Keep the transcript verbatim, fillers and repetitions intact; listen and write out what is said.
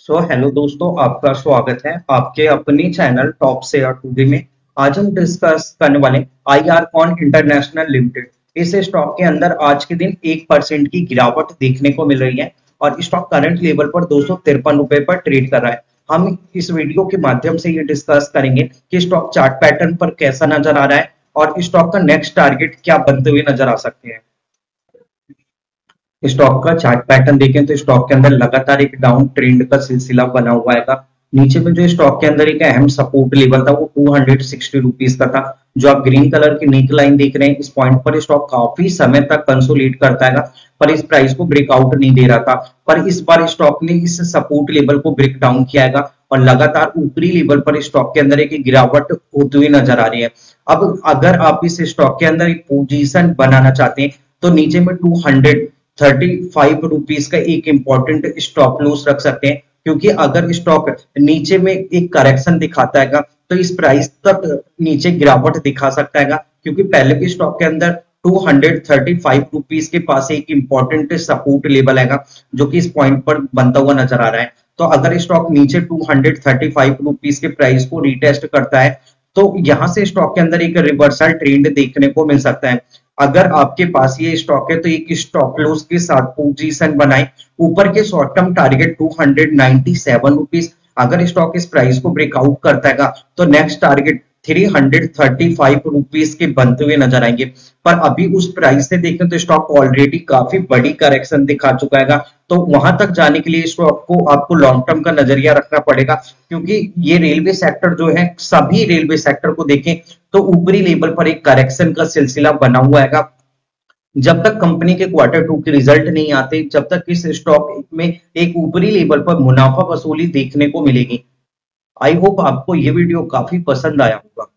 So hello दोस्तों, आपका स्वागत है आपके अपने चैनल टॉप शेयर टूडे में। आज हम डिस्कस करने वाले IRCON international limited. इस स्टॉक के अंदर आज के दिन एक परसेंट की गिरावट देखने को मिल रही है और स्टॉक करंट लेवल पर दो सौ तिरपन रुपए पर ट्रेड कर रहा है। हम इस वीडियो के माध्यम से ये डिस्कस करेंगे कि स्टॉक चार्ट पैटर्न पर कैसा नजर आ रहा है और स्टॉक का नेक्स्ट टारगेट क्या बनते हुए नजर आ सकते हैं। स्टॉक का चार्ट पैटर्न देखें तो स्टॉक के अंदर लगातार एक डाउन ट्रेंड का सिलसिला बना हुआ है। नीचे में जो स्टॉक के अंदर एक अहम सपोर्ट लेवल था वो टू हंड्रेड सिक्सटी रुपीज का था। जो आप ग्रीन कलर की नीक लाइन देख रहे हैं, इस पॉइंट पर स्टॉक काफी समय तक कंसोलिडेट करता है, पर इस प्राइस को ब्रेकआउट नहीं दे रहा था। पर इस बार स्टॉक ने इस सपोर्ट लेवल को ब्रेक डाउन किया है और लगातार ऊपरी लेवल पर स्टॉक के अंदर एक गिरावट होती हुई नजर आ रही है। अब अगर आप इस स्टॉक के अंदर एक पोजीशन बनाना चाहते हैं तो नीचे में two hundred thirty five rupees का एक इंपॉर्टेंट स्टॉप लॉस रख सकते हैं, क्योंकि अगर स्टॉक नीचे में एक करेक्शन दिखाता है तो इस प्राइस तक नीचे गिरावट दिखा सकता है, क्योंकि पहले भी स्टॉक के अंदर two hundred thirty five rupees के पास एक इंपॉर्टेंट सपोर्ट लेवल है जो कि इस पॉइंट पर बनता हुआ नजर आ रहा है। तो अगर स्टॉक नीचे two hundred thirty five rupees के प्राइस को रिटेस्ट करता है तो यहां से स्टॉक के अंदर एक रिवर्सल ट्रेंड देखने को मिल सकता है। अगर आपके पास ये स्टॉक है तो एक स्टॉप लॉस के साथ पोजीशन बनाए। ऊपर के short term target two hundred ninety seven rupees, अगर स्टॉक इस प्राइस को ब्रेकआउट करता है तो next target three hundred thirty five rupees के बनते हुए नजर आएंगे। पर अभी उस प्राइस से देखें तो स्टॉक ऑलरेडी काफी बड़ी करेक्शन दिखा चुका है, तो वहां तक जाने के लिए स्टॉक को आपको लॉन्ग टर्म का नजरिया रखना पड़ेगा, क्योंकि ये रेलवे सेक्टर जो है, सभी रेलवे सेक्टर को देखें तो ऊपरी लेवल पर एक करेक्शन का सिलसिला बना हुआ है। जब तक कंपनी के क्वार्टर टू के रिजल्ट नहीं आते, जब तक इस स्टॉक में एक ऊपरी लेवल पर मुनाफा वसूली देखने को मिलेगी। आई होप आपको ये वीडियो काफी पसंद आया होगा।